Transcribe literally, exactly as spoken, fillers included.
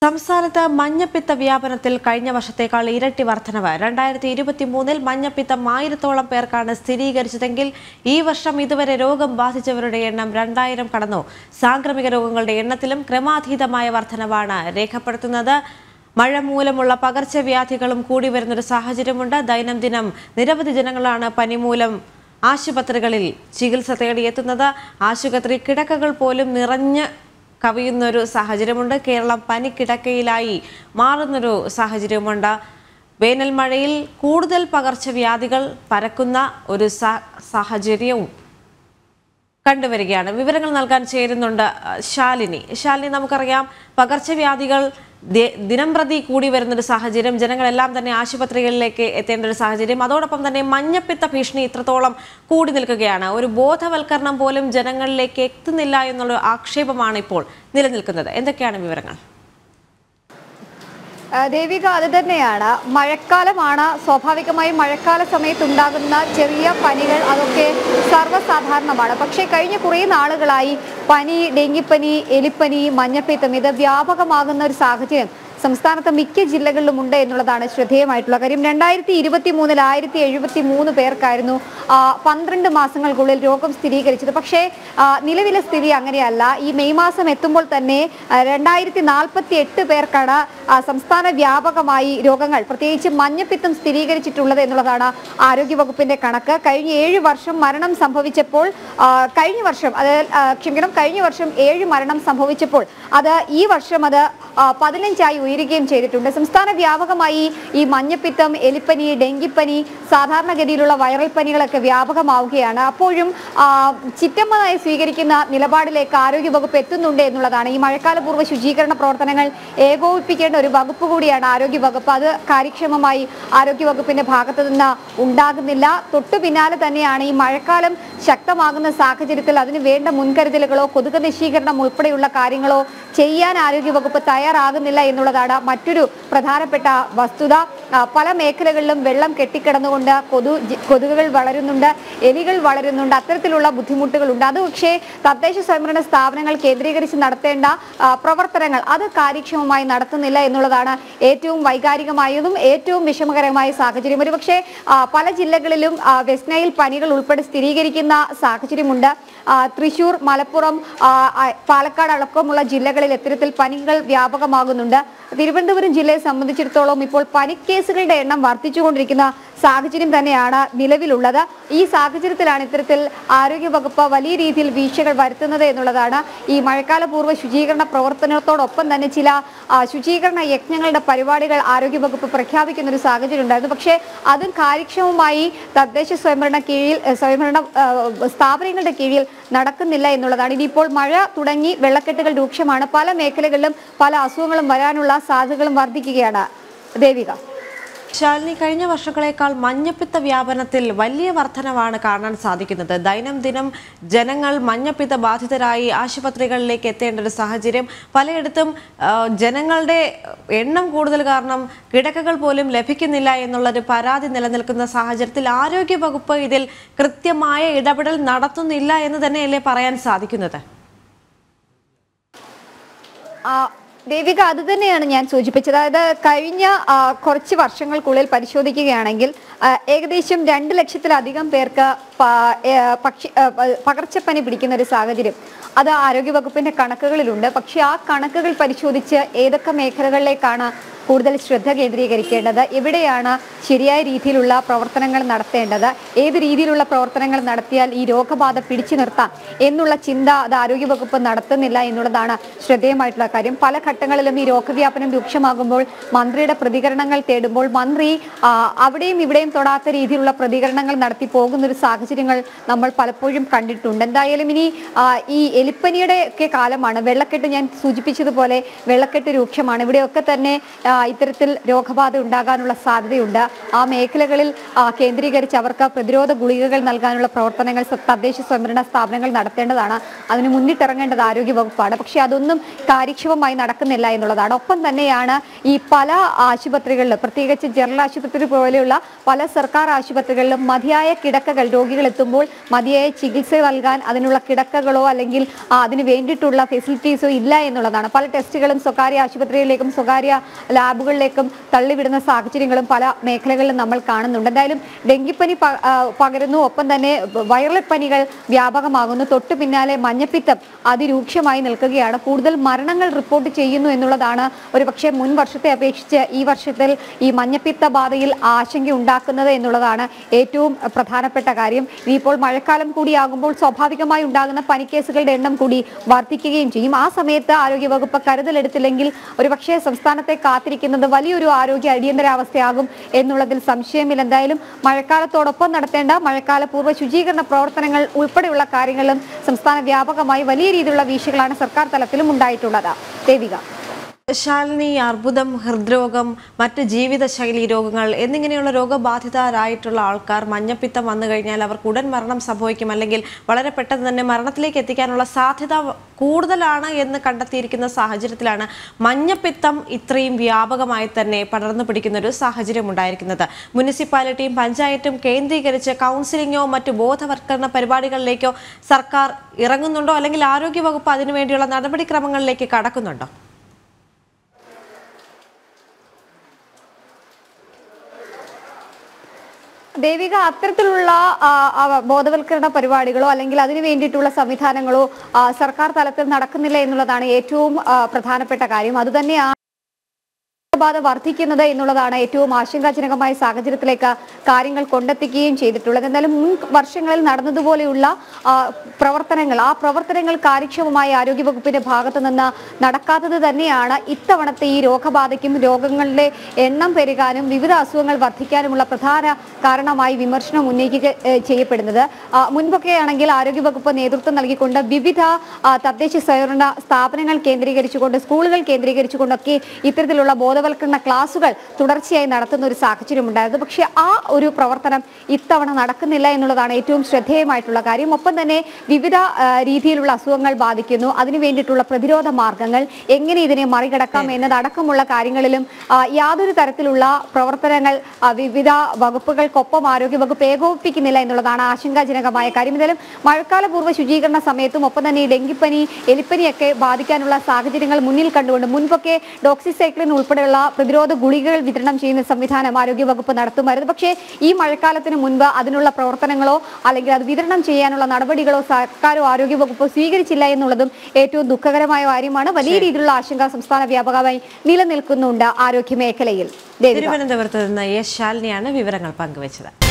സംസ്ഥാനത്ത് മഞ്ഞപ്പിത്ത വ്യാപനത്തിൽ കഴിഞ്ഞ വർഷത്തേക്കാൾ ഇരട്ടി വർധനവ്. രണ്ടായിരത്തി ഇരുപത്തി മൂന്നിൽ മഞ്ഞപ്പിത്തം ആയിരത്തോളം പേർക്കാണ് സ്ഥിരീകരിച്ചതെങ്കിൽ ഈ വർഷം ഇതുവരെ രോഗം ബാധിച്ചവരുടെ എണ്ണം രണ്ടായിരം കടന്നു. സാംക്രമിക രോഗങ്ങളുടെ എണ്ണത്തിലും ക്രമാതീതമായ വർധനവാണ് രേഖപ്പെടുത്തുന്നത്. മഴ മൂലമുള്ള പകർച്ചവ്യാധികളും കൂടി വരുന്നൊരു സാഹചര്യമുണ്ട്. ദൈനംദിനം നിരവധി ജനങ്ങളാണ് പനി മൂലം ആശുപത്രികളിൽ ചികിത്സ തേടിയെത്തുന്നത്. ആശുപത്രി കിടക്കകൾ പോലും നിറഞ്ഞ് കവിയുന്നൊരു സാഹചര്യമുണ്ട്. കേരളം പനിക്കിടക്കയിലായി മാറുന്നൊരു സാഹചര്യമുണ്ട്. വേനൽ മഴയിൽ കൂടുതൽ പകർച്ചവ്യാധികൾ പരക്കുന്ന ഒരു സാഹചര്യവും കണ്ടുവരികയാണ്. വിവരങ്ങൾ നൽകാൻ ചേരുന്നുണ്ട് ശാലിനി. ശാലിനി, നമുക്കറിയാം പകർച്ചവ്യാധികൾ ദിനം പ്രതി കൂടി വരുന്നൊരു സാഹചര്യം, ജനങ്ങളെല്ലാം തന്നെ ആശുപത്രികളിലേക്ക് എത്തേണ്ട ഒരു സാഹചര്യം. അതോടൊപ്പം തന്നെ മഞ്ഞപ്പിത്ത ഭീഷണി ഇത്രത്തോളം കൂടി നിൽക്കുകയാണ്. ഒരു ബോധവൽക്കരണം പോലും ജനങ്ങളിലേക്ക് എത്തുന്നില്ല എന്നുള്ള ആക്ഷേപമാണ് ഇപ്പോൾ നിലനിൽക്കുന്നത്. എന്തൊക്കെയാണ് വിവരങ്ങൾ? ദേവിക, അത് തന്നെയാണ്. മഴക്കാലമാണ്. സ്വാഭാവികമായും മഴക്കാല സമയത്തുണ്ടാകുന്ന ചെറിയ പനികൾ അതൊക്കെ സർവ്വസാധാരണമാണ്. പക്ഷേ കഴിഞ്ഞ കുറേ നാളുകളായി പനി, ഡെങ്കിപ്പനി, എലിപ്പനി, മഞ്ഞപ്പിത്തം ഇത് വ്യാപകമാകുന്ന ഒരു സാഹചര്യം സംസ്ഥാനത്ത് മിക്ക ജില്ലകളിലും ഉണ്ട് എന്നുള്ളതാണ് ശ്രദ്ധേയമായിട്ടുള്ള കാര്യം. രണ്ടായിരത്തി ഇരുപത്തി മൂന്നിൽ ആയിരത്തി എഴുപത്തി മൂന്ന് പേർക്കായിരുന്നു പന്ത്രണ്ട് മാസങ്ങൾക്കുള്ളിൽ രോഗം സ്ഥിരീകരിച്ചത്. പക്ഷേ നിലവിലെ സ്ഥിതി അങ്ങനെയല്ല. ഈ മെയ് മാസം എത്തുമ്പോൾ തന്നെ രണ്ടായിരത്തി നാൽപ്പത്തി എട്ട് പേർക്കാണ് സംസ്ഥാന വ്യാപകമായി രോഗങ്ങൾ, പ്രത്യേകിച്ച് മഞ്ഞപ്പിത്തം സ്ഥിരീകരിച്ചിട്ടുള്ളത് എന്നുള്ളതാണ് ആരോഗ്യവകുപ്പിന്റെ കണക്ക്. കഴിഞ്ഞ ഏഴ് വർഷം മരണം സംഭവിച്ചപ്പോൾ കഴിഞ്ഞ വർഷം അത് ക്ഷമിക്കണം കഴിഞ്ഞ വർഷം ഏഴ് മരണം സംഭവിച്ചപ്പോൾ അത് ഈ വർഷം അത് പതിനഞ്ചായി ഉയരുകയും ചെയ്തിട്ടുണ്ട്. സംസ്ഥാന വ്യാപകമായി ഈ മഞ്ഞപ്പിത്തം, എലിപ്പനി, ഡെങ്കിപ്പനി, സാധാരണഗതിയിലുള്ള വൈറൽ പനികളൊക്കെ വ്യാപകമാവുകയാണ്. അപ്പോഴും ചിറ്റമ്മനായി സ്വീകരിക്കുന്ന നിലപാടിലേക്ക് ആരോഗ്യവകുപ്പ് എത്തുന്നുണ്ട് എന്നുള്ളതാണ്. ഈ മഴക്കാലപൂർവ്വ ശുചീകരണ പ്രവർത്തനങ്ങൾ ഏകോപിപ്പിക്കേണ്ട ഒരു വകുപ്പ് കൂടിയാണ് ആരോഗ്യവകുപ്പ്. അത് കാര്യക്ഷമമായി ആരോഗ്യവകുപ്പിന്റെ ഭാഗത്തു നിന്ന് ഉണ്ടാകുന്നില്ല. തൊട്ടു പിന്നാലെ തന്നെയാണ് ഈ മഴക്കാലം ശക്തമാകുന്ന സാഹചര്യത്തിൽ അതിന് വേണ്ട മുൻകരുതലുകളോ കൊതുക് നശീകരണം ഉൾപ്പെടെയുള്ള കാര്യങ്ങളോ ചെയ്യാൻ ആരോഗ്യവകുപ്പ് തയ്യാറാകുന്നില്ല എന്നുള്ളതാണ് മറ്റൊരു പ്രധാനപ്പെട്ട വസ്തുത. പല മേഖലകളിലും വെള്ളം കെട്ടിക്കിടന്നുകൊണ്ട് കൊതു കൊതുകുകൾ വളരുന്നുണ്ട്, എലികൾ വളരുന്നുണ്ട്. അത്തരത്തിലുള്ള ബുദ്ധിമുട്ടുകളുണ്ട്. അത് പക്ഷേ തദ്ദേശ സ്വയംഭരണ സ്ഥാപനങ്ങൾ കേന്ദ്രീകരിച്ച് നടത്തേണ്ട പ്രവർത്തനങ്ങൾ അത് കാര്യക്ഷമമായി നടത്തുന്നില്ല എന്നുള്ളതാണ് ഏറ്റവും വൈകാരികമായതും ഏറ്റവും വിഷമകരമായ സാഹചര്യം. ഒരു പക്ഷേ പല ജില്ലകളിലും വെസ്റ്റ് നൈൽ പനികൾ ഉൾപ്പെടെ സ്ഥിരീകരിക്കുന്ന സാഹചര്യമുണ്ട്. തൃശൂർ, മലപ്പുറം, പാലക്കാട് അടക്കമുള്ള ജില്ലകളിൽ ഇത്തരത്തിൽ പനികൾ വ്യാപകമാകുന്നുണ്ട്. തിരുവനന്തപുരം ജില്ലയെ സംബന്ധിച്ചിടത്തോളം ഇപ്പോൾ പനിക്കേസുകളുടെ എണ്ണം വർദ്ധിച്ചുകൊണ്ടിരിക്കുന്ന സാഹചര്യം തന്നെയാണ് നിലവിലുള്ളത്. ഈ സാഹചര്യത്തിലാണ് ഇത്തരത്തിൽ ആരോഗ്യവകുപ്പ് വലിയ രീതിയിൽ വീഴ്ചകൾ വരുത്തുന്നത് എന്നുള്ളതാണ്. ഈ മഴക്കാലപൂർവ്വ ശുചീകരണ പ്രവർത്തനത്തോടൊപ്പം തന്നെ ചില ശുചീകരണ യജ്ഞങ്ങളുടെ പരിപാടികൾ ആരോഗ്യവകുപ്പ് പ്രഖ്യാപിക്കുന്ന ഒരു സാഹചര്യം ഉണ്ടായിരുന്നു. പക്ഷേ അതും കാര്യക്ഷമമായി തദ്ദേശ സ്വയംഭരണ കീഴിൽ സ്വയംഭരണ സ്ഥാപനങ്ങളുടെ കീഴിൽ നടക്കുന്നില്ല എന്നുള്ളതാണ്. ഇനിയിപ്പോൾ മഴ തുടങ്ങി വെള്ളക്കെട്ടുകൾ രൂക്ഷമാണ്. പല മേഖലകളിലും പല അസുഖങ്ങളും വരാനുള്ള സാധ്യതകളും വർദ്ധിക്കുകയാണ്. ദേവിക. ശാലിനി, കഴിഞ്ഞ വർഷങ്ങളെക്കാൾ മഞ്ഞപ്പിത്ത വ്യാപനത്തിൽ വലിയ വർധനവാണ് കാണാൻ സാധിക്കുന്നത്. ദൈനംദിനം ജനങ്ങൾ മഞ്ഞപ്പിത്ത ബാധിതരായി ആശുപത്രികളിലേക്ക് എത്തേണ്ട ഒരു സാഹചര്യം. പലയിടത്തും ജനങ്ങളുടെ എണ്ണം കൂടുതൽ കാരണം കിടക്കകൾ പോലും ലഭിക്കുന്നില്ല എന്നുള്ളൊരു പരാതി നിലനിൽക്കുന്ന സാഹചര്യത്തിൽ ആരോഗ്യവകുപ്പ് ഇതിൽ കൃത്യമായ ഇടപെടൽ നടത്തുന്നില്ല എന്ന് തന്നെയല്ലേ പറയാൻ സാധിക്കുന്നത്? ദേവിക, അത് തന്നെയാണ് ഞാൻ സൂചിപ്പിച്ചത്. അതായത് കഴിഞ്ഞ കുറച്ച് വർഷങ്ങൾക്കുള്ളിൽ പരിശോധിക്കുകയാണെങ്കിൽ ഏകദേശം രണ്ട് ലക്ഷത്തിലധികം പേർക്ക് പക്ഷി പകർച്ചപ്പനി പിടിക്കുന്ന ഒരു സാഹചര്യം അത് ആരോഗ്യവകുപ്പിന്റെ കണക്കുകളിലുണ്ട്. പക്ഷെ ആ കണക്കുകൾ പരിശോധിച്ച് ഏതൊക്കെ മേഖലകളിലേക്കാണ് കൂടുതൽ ശ്രദ്ധ കേന്ദ്രീകരിക്കേണ്ടത്, എവിടെയാണ് ശരിയായ രീതിയിലുള്ള പ്രവർത്തനങ്ങൾ നടത്തേണ്ടത്, ഏത് രീതിയിലുള്ള പ്രവർത്തനങ്ങൾ നടത്തിയാൽ ഈ രോഗബാധ പിടിച്ചു നിർത്താം എന്നുള്ള ചിന്ത അത് ആരോഗ്യവകുപ്പ് നടത്തുന്നില്ല എന്നുള്ളതാണ് ശ്രദ്ധേയമായിട്ടുള്ള കാര്യം. പല ഘട്ടങ്ങളിലും ഈ രോഗവ്യാപനം രൂക്ഷമാകുമ്പോൾ മന്ത്രിയുടെ പ്രതികരണങ്ങൾ തേടുമ്പോൾ മന്ത്രി അവിടെയും ഇവിടെയും തൊടാത്ത രീതിയിലുള്ള പ്രതികരണങ്ങൾ നടത്തി പോകുന്നൊരു സാഹചര്യങ്ങൾ നമ്മൾ പലപ്പോഴും കണ്ടിട്ടുണ്ട്. എന്തായാലും ഇനി ഈ എലിപ്പനിയുടെ ഒക്കെ കാലമാണ്. വെള്ളക്കെട്ട് ഞാൻ സൂചിപ്പിച്ചതുപോലെ വെള്ളക്കെട്ട് രൂക്ഷമാണ്. ഇവിടെയൊക്കെ തന്നെ ഇത്തരത്തിൽ രോഗബാധ ഉണ്ടാകാനുള്ള സാധ്യതയുണ്ട്. ആ മേഖലകളിൽ കേന്ദ്രീകരിച്ച് അവർക്ക് പ്രതിരോധ ഗുളികകൾ നൽകാനുള്ള പ്രവർത്തനങ്ങൾ തദ്ദേശ സ്വയംഭരണ സ്ഥാപനങ്ങൾ നടത്തേണ്ടതാണ്. അതിന് മുന്നിട്ടിറങ്ങേണ്ടത് ആരോഗ്യ വകുപ്പാണ്. പക്ഷെ അതൊന്നും കാര്യക്ഷമമായി നടക്കുന്നില്ല എന്നുള്ളതാണ്. ഒപ്പം തന്നെയാണ് ഈ പല ആശുപത്രികളിലും, പ്രത്യേകിച്ച് ജനറൽ ആശുപത്രി പോലെയുള്ള പല സർക്കാർ ആശുപത്രികളിലും മതിയായ കിടക്കകൾ, രോഗികൾ എത്തുമ്പോൾ മതിയായ ചികിത്സ നൽകാൻ അതിനുള്ള കിടക്കകളോ അല്ലെങ്കിൽ അതിന് വേണ്ടിയിട്ടുള്ള ഫെസിലിറ്റീസോ ഇല്ല എന്നുള്ളതാണ്. പല ടെസ്റ്റുകളും സ്വകാര്യ ആശുപത്രികളിലേക്കും സ്വകാര്യ ലാബുകളിലേക്കും തള്ളിവിടുന്ന സാഹചര്യങ്ങളും പല മേഖലകളിലും നമ്മൾ കാണുന്നുണ്ട്. എന്തായാലും ഡെങ്കിപ്പനി പകരുന്നു, ഒപ്പം തന്നെ വൈറൽ പനികൾ വ്യാപകമാകുന്നു. തൊട്ടു പിന്നാലെ മഞ്ഞപ്പിത്തം അതിരൂക്ഷമായി നിൽക്കുകയാണ്. കൂടുതൽ മരണങ്ങൾ റിപ്പോർട്ട് ചെയ്യുന്നു എന്നുള്ളതാണ് ഒരു പക്ഷേ മുൻ വർഷത്തെ അപേക്ഷിച്ച് ഈ വർഷത്തിൽ ഈ മഞ്ഞപ്പിത്ത ബാധയിൽ ആശങ്ക ഉണ്ടാക്കുന്നത് എന്നുള്ളതാണ് ഏറ്റവും പ്രധാനപ്പെട്ട കാര്യം. ഇനിയിപ്പോൾ മഴക്കാലം കൂടിയാകുമ്പോൾ സ്വാഭാവികമായി ഉണ്ടാകുന്ന പനിക്കേസുകളുടെ എണ്ണം കൂടി വർദ്ധിക്കുകയും ചെയ്യും. ആ സമയത്ത് ആരോഗ്യവകുപ്പ് കരുതലെടുത്തില്ലെങ്കിൽ ഒരുപക്ഷെ സംസ്ഥാനത്തെ കാത്തിരിക്കുന്നത് വലിയൊരു ആരോഗ്യ അടിയന്തരാവസ്ഥയാകും എന്നുള്ളതിൽ സംശയമില്ല. എന്തായാലും മഴക്കാലത്തോടൊപ്പം നടത്തേണ്ട മഴക്കാല പൂർവ്വ ശുചീകരണ പ്രവർത്തനങ്ങൾ ഉൾപ്പെടെയുള്ള കാര്യങ്ങളിലും സംസ്ഥാന വ്യാപകമായി വലിയ രീതിയിലുള്ള വീഴ്ചകളാണ് സർക്കാർ തലത്തിലും ഉണ്ടായിട്ടുള്ളത്. ദേവിക. ശാലിനി, അർബുദം, ഹൃദ്രോഗം, മറ്റ് ജീവിതശൈലി രോഗങ്ങൾ എന്നിങ്ങനെയുള്ള രോഗബാധിതരായിട്ടുള്ള ആൾക്കാർ മഞ്ഞപ്പിത്തം വന്നു കഴിഞ്ഞാൽ അവർക്ക് ഉടൻ മരണം സംഭവിക്കും, അല്ലെങ്കിൽ വളരെ പെട്ടെന്ന് തന്നെ മരണത്തിലേക്ക് എത്തിക്കാനുള്ള സാധ്യത കൂടുതലാണ് എന്ന് കണ്ടെത്തിയിരിക്കുന്ന സാഹചര്യത്തിലാണ് മഞ്ഞപ്പിത്തം ഇത്രയും വ്യാപകമായി തന്നെ പടർന്നു പിടിക്കുന്ന ഒരു സാഹചര്യം ഉണ്ടായിരിക്കുന്നത്. മുനിസിപ്പാലിറ്റിയും പഞ്ചായത്തും കേന്ദ്രീകരിച്ച് കൗൺസിലിങ്ങോ മറ്റു ബോധവൽക്കരണ പരിപാടികളിലേക്കോ സർക്കാർ ഇറങ്ങുന്നുണ്ടോ, അല്ലെങ്കിൽ ആരോഗ്യവകുപ്പ് അതിനുവേണ്ടിയുള്ള നടപടിക്രമങ്ങളിലേക്ക് കടക്കുന്നുണ്ടോ? ദേവിക, അത്തരത്തിലുള്ള ബോധവൽക്കരണ പരിപാടികളോ അല്ലെങ്കിൽ അതിനു വേണ്ടിയിട്ടുള്ള സംവിധാനങ്ങളോ സർക്കാർ തലത്തിൽ നടക്കുന്നില്ല എന്നുള്ളതാണ് ഏറ്റവും പ്രധാനപ്പെട്ട കാര്യം. അതുതന്നെയാണ് ബാധ വർദ്ധിക്കുന്നത് എന്നുള്ളതാണ് ഏറ്റവും ആശങ്കാജനകമായ സാഹചര്യത്തിലേക്ക് കാര്യങ്ങൾ കൊണ്ടെത്തിക്കുകയും ചെയ്തിട്ടുള്ളത്. എന്നാലും മുൻ വർഷങ്ങളിൽ നടന്നതുപോലെയുള്ള പ്രവർത്തനങ്ങൾ ആ പ്രവർത്തനങ്ങൾ കാര്യക്ഷമമായ ആരോഗ്യവകുപ്പിന്റെ ഭാഗത്തു നിന്ന് നടക്കാത്തത് തന്നെയാണ് ഇത്തവണത്തെ ഈ രോഗബാധയ്ക്കും രോഗങ്ങളുടെ എണ്ണം പെരുകാനും വിവിധ അസുഖങ്ങൾ വർദ്ധിക്കാനുമുള്ള പ്രധാന കാരണമായി വിമർശനം ഉന്നയിക്കുക ചെയ്യപ്പെടുന്നത്. മുൻപൊക്കെയാണെങ്കിൽ ആരോഗ്യവകുപ്പ് നേതൃത്വം നൽകിക്കൊണ്ട് വിവിധ തദ്ദേശ സ്വയംഭരണ സ്ഥാപനങ്ങൾ കേന്ദ്രീകരിച്ചുകൊണ്ട്, സ്കൂളുകൾ കേന്ദ്രീകരിച്ചുകൊണ്ടൊക്കെ ഇത്തരത്തിലുള്ള ബോധവൽക്കരണ ക്ലാസുകൾ തുടർച്ചയായി നടത്തുന്ന ഒരു സാഹചര്യം ഉണ്ടായിരുന്നു. പക്ഷേ ആ ഒരു പ്രവർത്തനം ഇത്തവണ നടക്കുന്നില്ല എന്നുള്ളതാണ് ഏറ്റവും ശ്രദ്ധേയമായിട്ടുള്ള കാര്യം. ഒപ്പം തന്നെ വിവിധ രീതിയിലുള്ള അസുഖങ്ങൾ ബാധിക്കുന്നു, അതിനു വേണ്ടിയിട്ടുള്ള പ്രതിരോധ മാർഗങ്ങൾ, എങ്ങനെ ഇതിനെ മറികടക്കാം എന്നതടക്കമുള്ള കാര്യങ്ങളിലും യാതൊരു തരത്തിലുള്ള പ്രവർത്തനങ്ങൾ വിവിധ വകുപ്പുകൾക്കൊപ്പം ആരോഗ്യവകുപ്പ് ഏകോപിപ്പിക്കുന്നില്ല എന്നുള്ളതാണ് ആശങ്കാജനകമായ കാര്യം. എന്തായാലും മഴക്കാല പൂർവ്വ ശുചീകരണ സമയത്തും ഒപ്പം തന്നെ ഡെങ്കിപ്പനി, എലിപ്പനിയൊക്കെ ബാധിക്കാനുള്ള സാഹചര്യങ്ങൾ മുന്നിൽ കണ്ടുകൊണ്ട് മുൻപൊക്കെ ഡോക്സിസൈക്ലിൻ ഉൾപ്പെടെയുള്ള പ്രതിരോധ ഗുളികകൾ വിതരണം ചെയ്യുന്ന സംവിധാനം ആരോഗ്യവകുപ്പ് നടത്തുമായിരുന്നു. പക്ഷേ ഈ മഴക്കാലത്തിന് മുൻപ് അതിനുള്ള പ്രവർത്തനങ്ങളോ അല്ലെങ്കിൽ അത് വിതരണം ചെയ്യാനുള്ള നടപടികളോ സർക്കാരോ ആരോഗ്യവകുപ്പോ സ്വീകരിച്ചില്ല എന്നുള്ളതും ഏറ്റവും ദുഃഖകരമായ കാര്യമാണ്. വലിയ രീതിയിലുള്ള ആശങ്ക സംസ്ഥാന വ്യാപകമായി നിലനിൽക്കുന്നുണ്ട് ആരോഗ്യ മേഖലയിൽ. തിരുവനന്തപുരത്ത് നിന്ന് എസ് ശാലിനിയാണ് വിവരങ്ങൾ പങ്കുവച്ചത്.